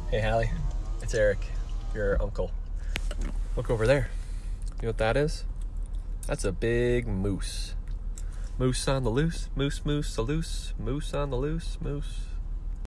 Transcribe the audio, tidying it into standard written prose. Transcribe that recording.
Hey Hallie, it's Eric, your uncle. Look over there. You know what that is? That's a big moose. Moose on the loose, moose, moose, a loose, moose on the loose, moose.